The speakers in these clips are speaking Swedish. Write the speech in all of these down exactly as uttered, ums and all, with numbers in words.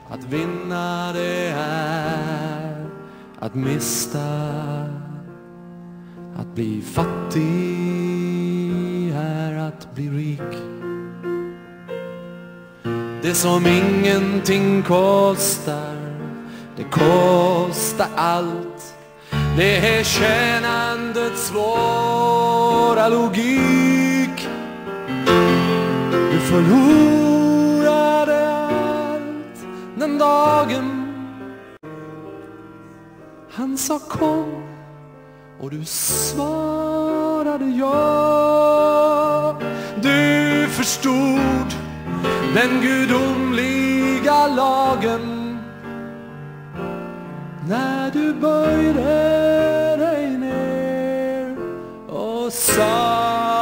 Att vinna det är att mista. Att bli fattig är att bli rik. Det som ingenting kostar, det kostar allt. Det är tjänandets svåra logik. Du förlorade allt den dagen han sa kom, och du svarade ja. Du förstod den gudomliga lagen när du böjde dig ner och sa: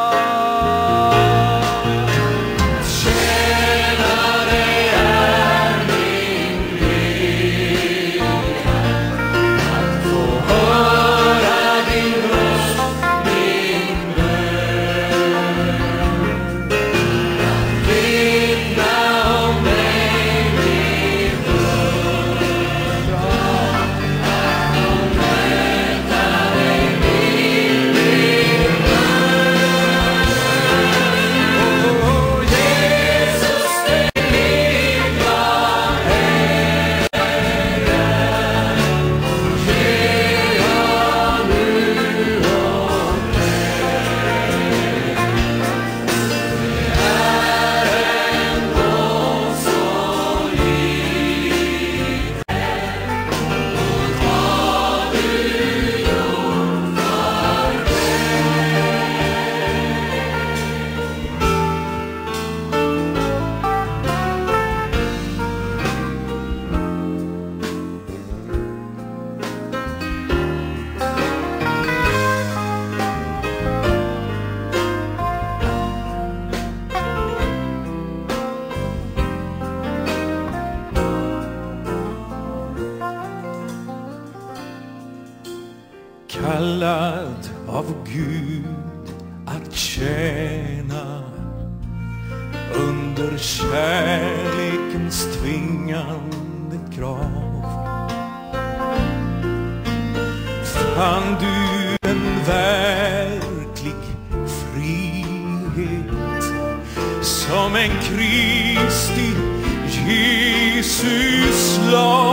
kallad av Gud att tjäna under kärlekens tvingande krav. Fann du en verklig frihet som en Kristi Jesus lag?